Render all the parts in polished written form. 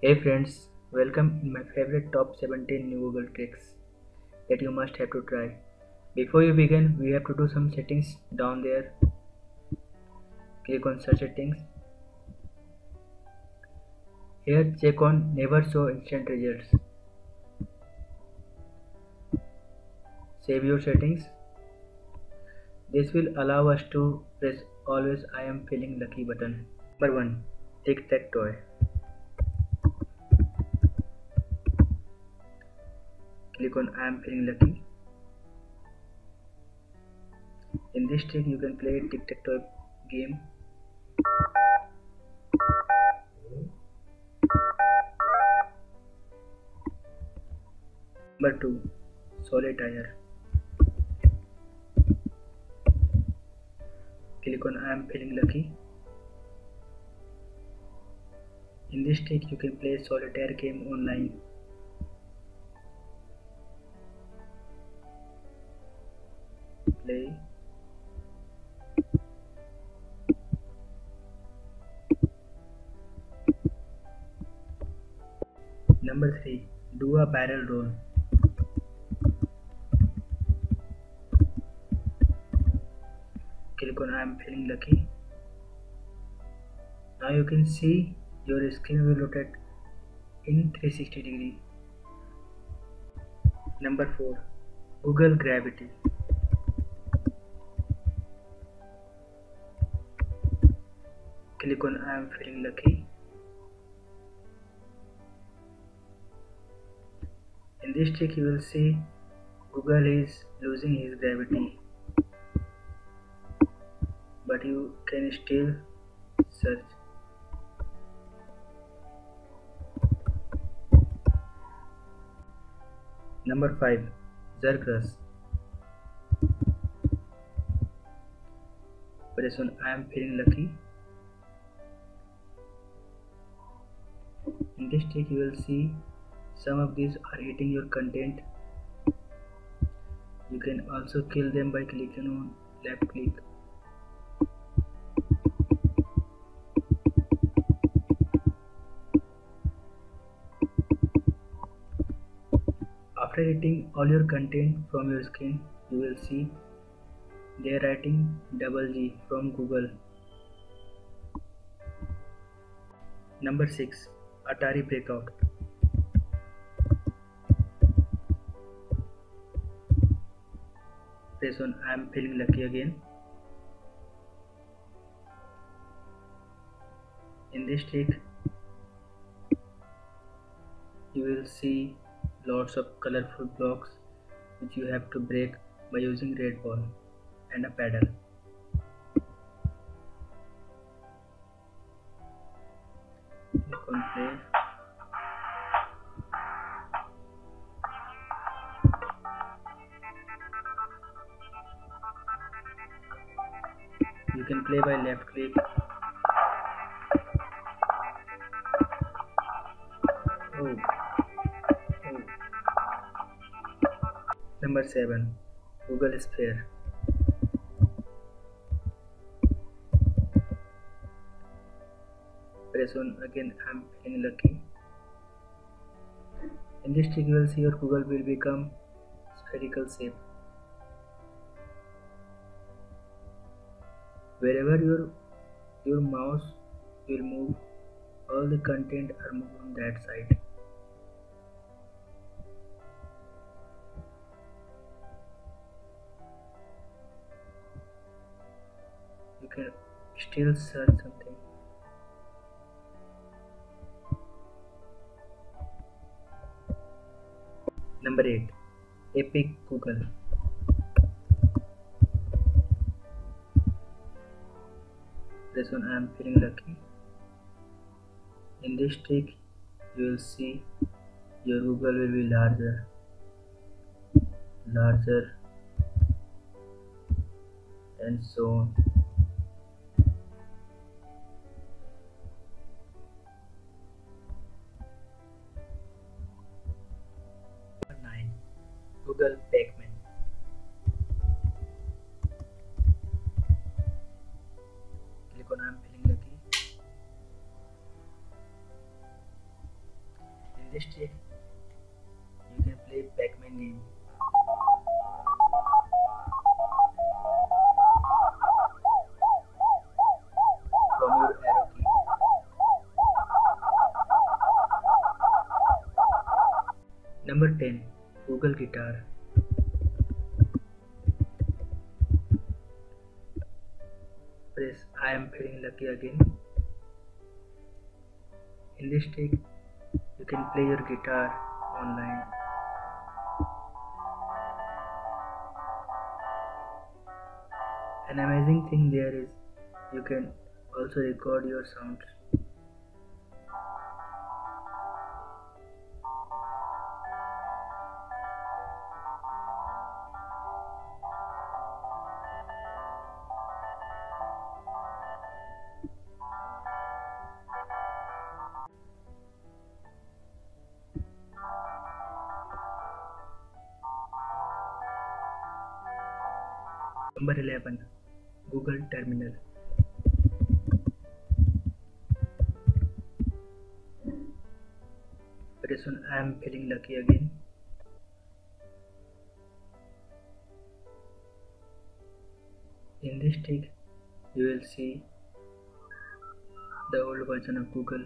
Hey friends, welcome in my favorite top 17 new Google tricks that you must have to try. Before you begin, we have to do some settings down there. Click on search settings. Here check on never show instant results. Save your settings. This will allow us to press always I am feeling lucky button. Number 1. Tic-tac-toe. Click on I am feeling lucky. In this trick you can play tic-tac-toe game. Number 2. Solitaire. Click on I am feeling lucky. In this trick you can play solitaire game online. Play. Number 3. Do a barrel roll. Click on I am feeling lucky. Now you can see your screen will rotate in 360 degree. Number 4. Google Gravity. Click on I am feeling lucky. In this trick you will see Google is losing his gravity, but you can still search. Number 5. Jerk rush. Press on I am feeling lucky. In this trick you will see some of these are eating your content. You can also kill them by clicking on left click. After eating all your content from your screen, you will see they are writing double G from Google. Number 6. Atari breakout. Press on I am feeling lucky again. In this trick, you will see lots of colorful blocks which you have to break by using red ball and a paddle. Click on play. You can play by left click. Oh. Number 7. Google Sphere. Press on again I am feeling lucky. In this trick you will see your Google will become spherical shape. Wherever your mouse will move, all the content are moved on that side. You can still search something. Number 8. Epic Google. Press on I am feeling lucky. In this trick you will see your Google will be larger and so on. Number 9. Google Pac-Man. Click on I am feeling lucky. In this trick, you can play Pac-Man game. From your arrow key. Number 10. Google Guitar. Press I am feeling lucky again. In this trick, you can play your guitar online. An amazing thing there is you can also record your sounds. Number 11. Google Terminal. Press on I am feeling lucky again. In this trick, you will see the old version of Google.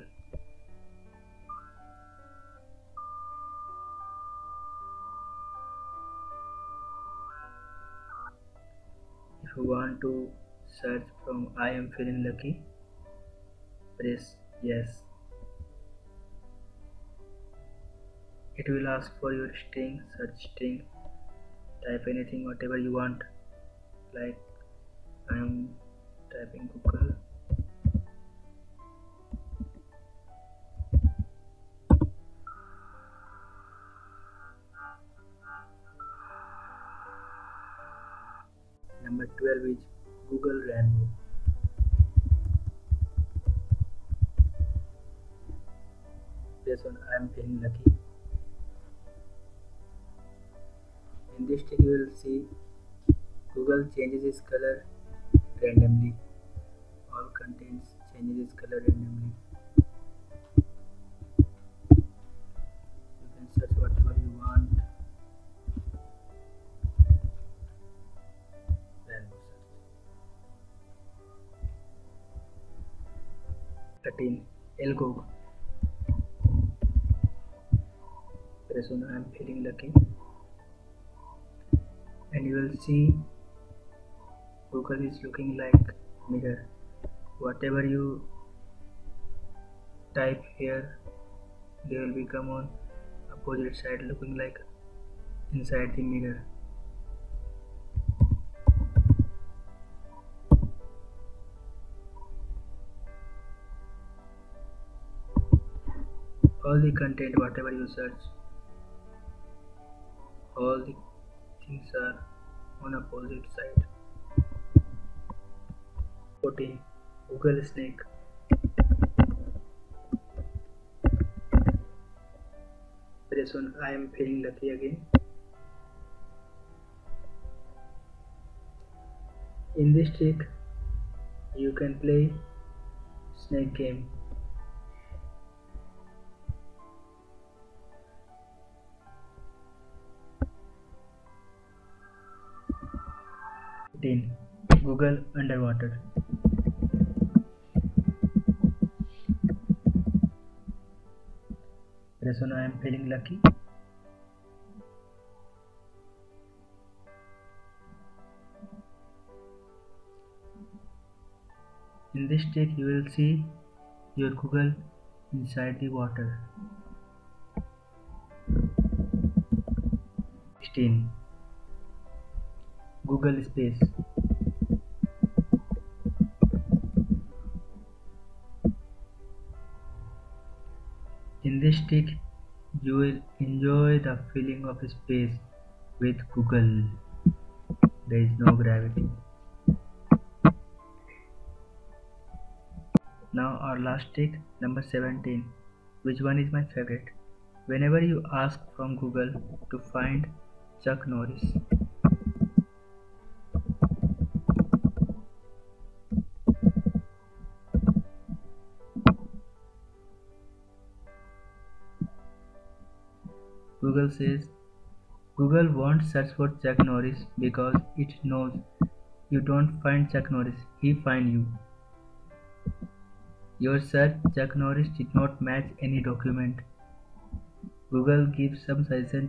If you want to search from I am feeling lucky, press yes. It will ask for your string, search string, type anything, whatever you want, like I am typing Google. Number 12 is Google Rainbow. Press on I am feeling lucky. In this trick you will see Google changes its color randomly. All contents changes its color randomly. You can search whatever you want. Rainbow search. 13. Elgo. Press on I am feeling lucky. And you will see Google is looking like mirror. Whatever you type here, they will become on opposite side, looking like inside the mirror. All the content, whatever you search, all the things are on opposite side. 14. Google Snake. Press on I am feeling lucky again. In this trick, you can play snake game. Google Underwater. Press on I am feeling lucky. In this trick you will see your Google inside the water. 16. Google Space. In this trick, you will enjoy the feeling of space with Google. There is no gravity. Now our last trick, number 17, which one is my favorite. Whenever you ask from Google to find Chuck Norris, Google says Google won't search for Chuck Norris because it knows you don't find Chuck Norris, he find you. Your search Chuck Norris did not match any document. Google gives some suggestion.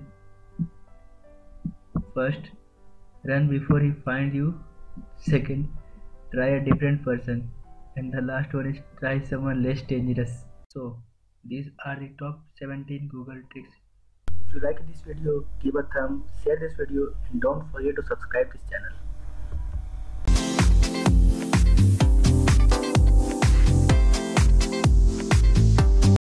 First, run before he finds you. Second, try a different person. And the last one is try someone less dangerous. So, these are the top 17 Google tricks. If you like this video, give a thumb, share this video and don't forget to subscribe this channel.